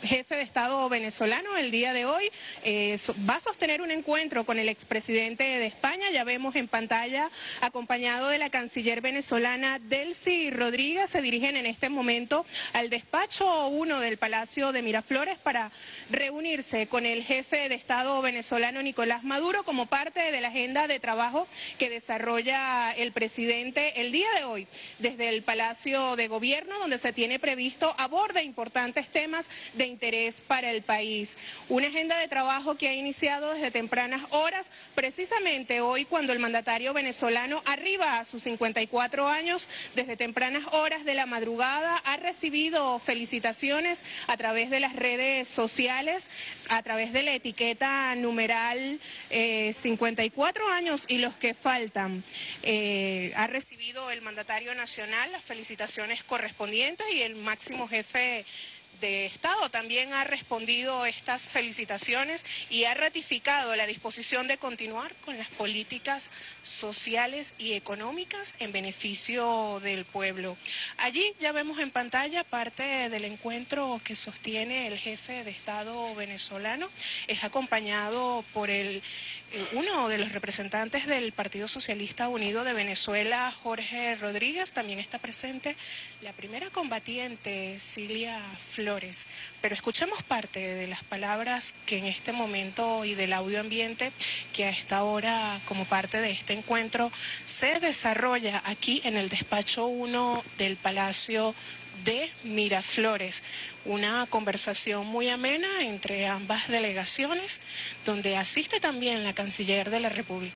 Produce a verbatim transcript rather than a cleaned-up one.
jefe de Estado venezolano el día de hoy eh, va a sostener un encuentro con el expresidente de España. Ya vemos en pantalla, acompañado de la canciller venezolana Delcy Rodríguez, se dirigen en este momento al despacho uno del Palacio de Miraflores para reunirse con el jefe de Estado venezolano Nicolás Maduro como parte de la agenda de trabajo que desarrolla el presidente el día de hoy desde el Palacio de Gobierno, donde se tiene previsto aborda importantes temas de interés para el país. Una agenda de trabajo que ha iniciado desde tempranas horas, precisamente hoy cuando el mandatario venezolano arriba a sus cincuenta y cuatro años, desde tempranas horas de la madrugada ha recibido felicitaciones a través de las redes sociales, a través de la etiqueta numeral eh, cincuenta y cuatro años y los que faltan. Eh, ha recibido el mandatario nacional las felicitaciones correspondientes y el máximo jefe de Estado también ha respondido estas felicitaciones y ha ratificado la disposición de continuar con las políticas sociales y económicas en beneficio del pueblo. Allí ya vemos en pantalla parte del encuentro que sostiene el jefe de Estado venezolano. Es acompañado por el, uno de los representantes del Partido Socialista Unido de Venezuela, Jorge Rodríguez. También está presente la primera combatiente, Cilia Flores. Flores. Pero escuchemos parte de las palabras que en este momento y del audio ambiente que a esta hora como parte de este encuentro se desarrolla aquí en el despacho uno del Palacio de Miraflores. Una conversación muy amena entre ambas delegaciones donde asiste también la canciller de la República.